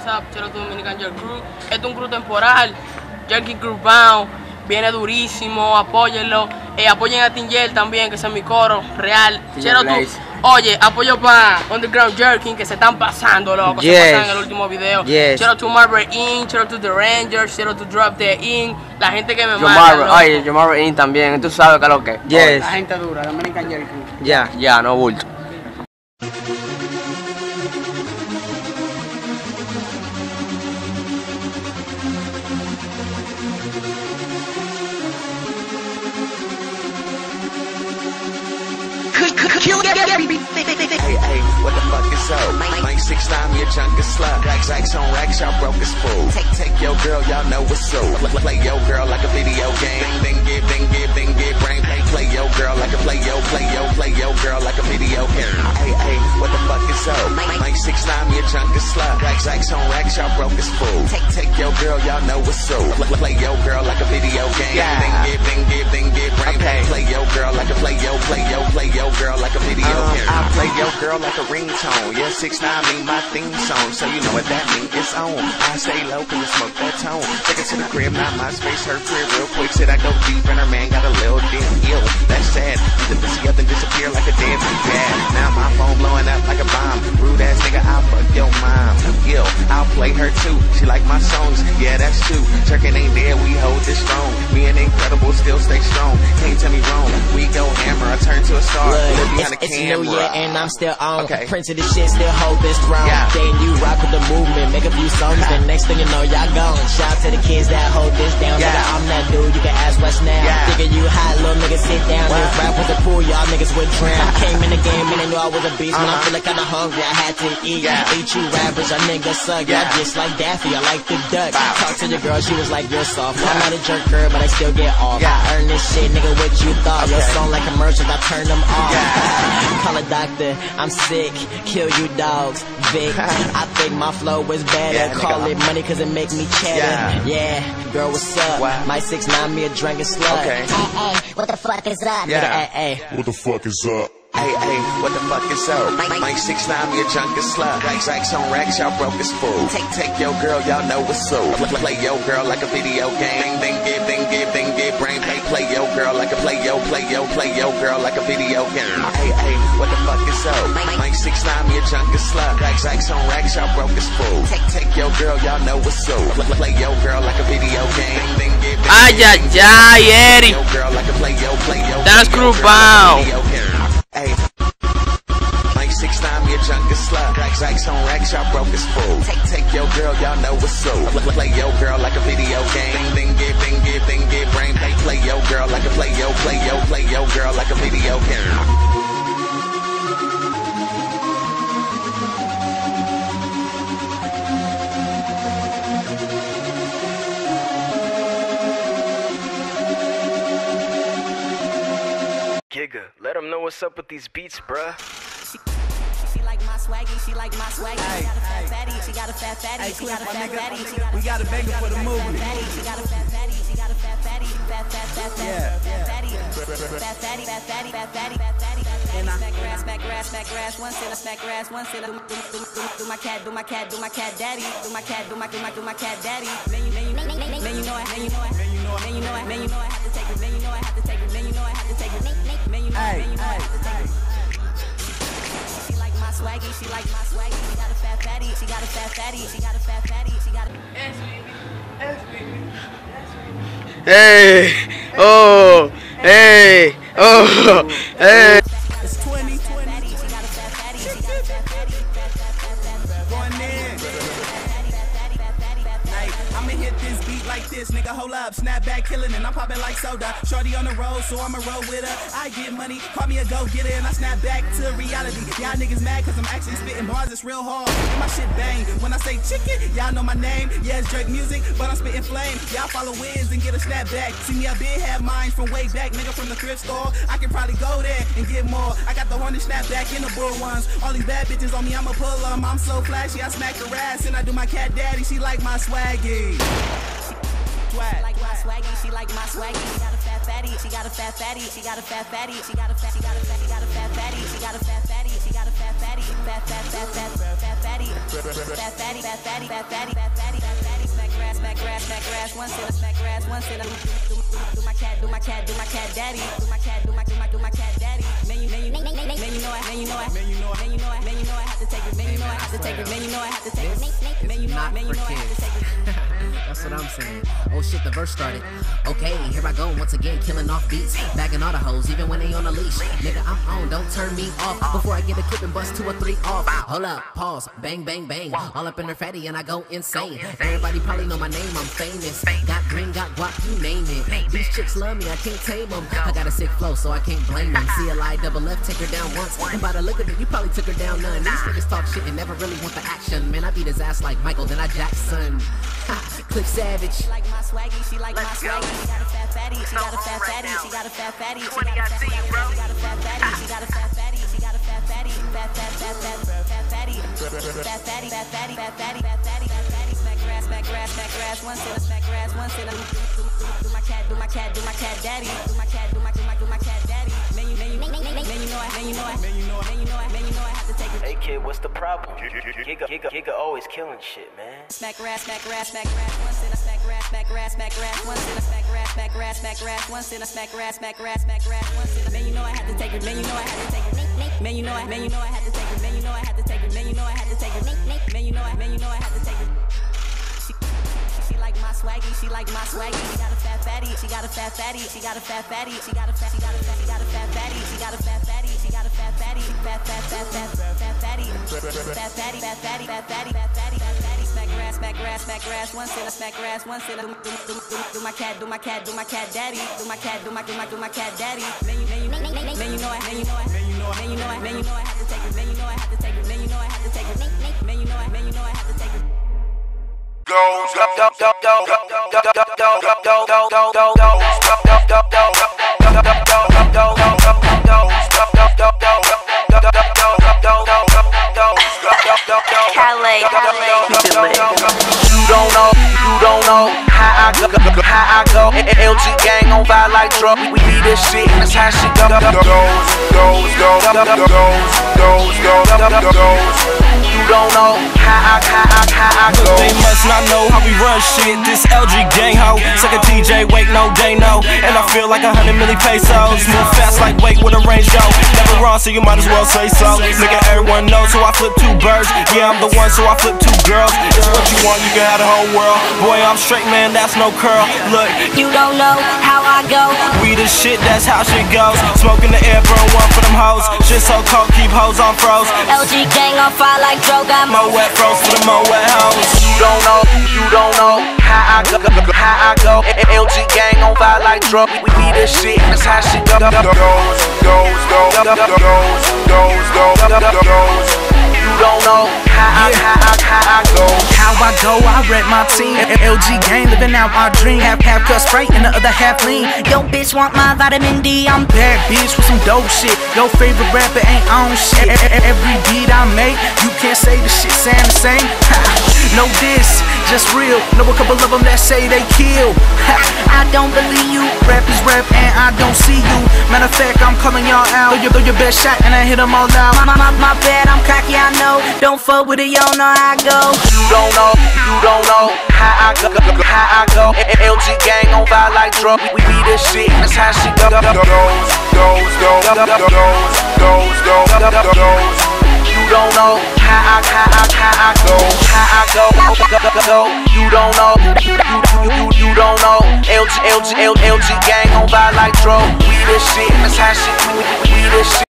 what's up, Chero tu Dominican Jerk Crew. Este es un crew temporal, Jerky Crew Bound, viene durísimo, apóyenlo. Apoyen a Tingel también, que ese es mi coro real. Chero tu, oye, apoyo para Underground Jerking, que se están pasando, loco, se pasan en el último video. Chero tu Marvel Inc, Chero tu The Rangers, Chero tu Drop the Inc, la gente que me manda. Oye, yo Marvel Inc también, tú sabes que es lo que. La gente dura, Dominican Jerk Crew. Ya, no bulto. Hey, what the fuck is up? Mike 6'9", your junk is slut. Racks on racks, y'all broke as fool. Take your girl, y'all know what's up. Play your girl like a video game. Then get brain. Play your girl like a play your girl like a video game. Hey, what the fuck is up? Mike 6'9", your junk is slut. Racks on racks, y'all broke as fool. Take your girl, y'all know what's up. Play your girl like a video game. Then get brain. Play your girl like a play your girl like a video game. I play your girl like a ringtone. Yeah, 6'9" mean my theme song, so you know what that mean. It's on. I stay low cause I smoke that tone. Take it to the crib, not my space, her crib real quick. Said I go deep and her man got a little damn ill. That's sad. The pussy up and disappear like a dead bad. Now my phone blowing up like a bomb. Rude ass nigga, I'll fuck your mom. Ill, I'll play her too. She like my songs, yeah that's true. Turkin ain't there, we hold this strong. Me and Incredible still stay strong. Can't tell me wrong. We go hammer, I turn to a star. Live behind the camera. New year and I'm still on. Prince of the shit, still hold this throne. Then you rock with the movement, make a few songs. Then next thing you know, y'all gone. Shout to the kids that hold this down. Nigga, I'm that dude, you can ask what's now. Nigga, you hot, little nigga, sit down. If rap was a pool, y'all niggas would drown. Came in the game and they knew I was a beast. When I'm feeling kinda hungry, I had to eat. Eat you rappers, y'all niggas suck. Y'all just like Daffy, I like the duck. Talk to your girl, she was like, you're soft. I'm not a jerk girl, but I still get off. I earn this shit, nigga, what you thought? Your song like commercials, I turn them off. Call a doctor, I'm sick, kill you dogs, Vic. I think my flow is better, call it money cause it make me cheddar. Girl, what's up? My 6'9", me a drinking slut. Hey, what the fuck is up? What the fuck is up? Hey, what the fuck is up? Mike 6'9", me a junk is slut. Racks on racks, y'all broke as fool. Take your girl, y'all know what's up. Play your girl like a video game. Then get brain. Play your girl like a play your girl like a video game. Hey, what the fuck is up? Mike 6'9", me a junk is slut. Racks on racks, y'all broke as fool. Take your girl, y'all know what's up. Play your girl like a video game. Then get Eri. Dance Crew Bound. Hey, Mike 6'9", me a junk is slut. Racks on racks, y'all broke as fool. Take your girl, y'all know what's up. Play your girl like a video game. Then get brain. Play your girl like a play your girl like a video game. Giga, let them know what's up with these beats, bruh. She like my swaggy, she like my swaggy. She got a fat fatty, she got a fat fatty. She got a fat fatty, we got a banger for the movement. She got a fat fatty, she got a fat fatty. Fat fatty. And I smack grass, one sit, smack grass, one sit. Do my cat daddy. Do my cat daddy. Man, you know I have to take it. Man, you know I have to take it. Man, you know I have to take it. Man, you know I have to take it. She like my swaggy, she like my swaggy. She got a fat fatty, she got a fat fatty, she got a fat fatty, she got a. Hey, oh, hey, oh, hey. It's 2020. She got a fat fatty, she got a fat fatty, Going in. I'ma hit this beat like this, nigga. Hold up, snap back, killing it. I'm popping like soda. Shorty on the road, so I'ma roll with her. I get money, call me a go-getter, and I snap back to reality. Y'all niggas mad cause I'm actually spitting bars, it's real hard. And my shit bang. When I say chicken, y'all know my name. Yeah, it's Drake music, but I'm spitting flame. Y'all follow Wiz and get a snap back. See me, I been have mine from way back, nigga, from the thrift store. I can probably go there and get more. I got the horny snap back in the bull ones. All these bad bitches on me, I'ma pull them. I'm so flashy, I smack her ass, and I do my cat daddy. She like my swaggy. She like my swaggy, she like my swaggy. She got a fat fatty, she got a fat fatty, she got a fat fatty, she got a fat fatty, she got a fat fatty, she got a fat fatty, fat fatty. One sinner, smack grass, one sinner. Do my cat daddy. Do my cat daddy. Man, you know I have to take it. Man, you know I have to take it. That's what I'm saying. Oh shit, the verse started. Okay, here I go once again, killing off beats, bagging all the hoes, even when they on a leash. Nigga, I'm on, don't turn me off before I get a clip and bust 2 or 3 off. Hold up, pause, bang, bang, bang. All up in her fatty and I go insane. Everybody probably know my name, I'm famous. Got green, got guap, you name it. These chicks love me, I can't tame them. I got a sick flow, so I can't blame them. CLI double F, take her down once. And by the look of it, you probably took her down none. These niggas talk shit and never really want the action. Man, I beat his ass like Michael, then I Jackson. Cliff Savage. She like my swaggy, she like my swaggy. She got a fat fatty, she got a fat fatty, she got a fat fatty, she got a fat fatty, she got a fat fatty, she got a fat fatty, fat fatty, smack grass, one sinner, smack grass, one sinner. Do my cat daddy, do my cat daddy. Man, you know I have to take it. Hey kid, what's the problem? Giga always killing shit, man. Smack grass, one sinner, smack grass, one sinner, smack grass, one sinner, smack grass, one sinner. Man, you know I had to take it. Man, you know I had to take it. Man, you know I had to take it. Man, you know I had to take it. Man, you know I had to take it. Man, you know I had to take it. She like my swaggy, she like my swaggy. She got a fat fatty, she got a fat fatty, she got a fat fatty, she got a fat fatty, she got a fat fatty, she got a fat fatty, fat fatty, smack grass, one sinner, smack grass, one sinner. Do my cat daddy, do my cat daddy. Man, you know I have to take it. Man, you know I have to take it. Man, you know I have to take it. Man, you know I have to take it. You don't know how I go. LG gang on vibe like drug. We be this shit and that's how she go. You don't know how I go. They must not know how we run shit. This LG gang ho, suck a TJ, wait, no, they know. And I feel like 100 million pesos. Move fast like wait with a range go. Never wrong, so you might as well say so. Nigga, everyone knows, so I flip 2 birds. Yeah, I'm the one, so I flip 2 girls. It's what you want, you can have the whole world. Boy, I'm straight, man, that's no curl. Look, you don't know how I go. We the shit, that's how shit goes. Smoke in the air, burn one for them hoes. Shit so cold, keep hoes on froze. LG gang on fire like Droga. Mo wet froze for the mo wet hoes. You don't know how I go. LG gang on vibe like drug. We be this shit and that's how she go. You don't know how I go. How I go, I rep my team. LG gang, living out our dream. Half cut Sprite and the other half lean. Yo, bitch, want my vitamin D? I'm bad bitch with some dope shit. Your favorite rapper ain't on shit. Every beat I make, you can't say the shit sound the same. No diss, just real. Know a couple of them that say they kill. I don't believe you. Rap is rap and I don't see you. Matter of fact, I'm calling y'all out. Throw your best shot and I hit them all out. My bad, I'm cocky, I know. Don't fuck with it, you don't know how I go. You don't know how I go. LG gang on vibe like drug. We be this shit and that's how she go. You don't know how I go. You don't know. You don't know. LG gang on vibe like drug. We this shit and that's how she. We this shit.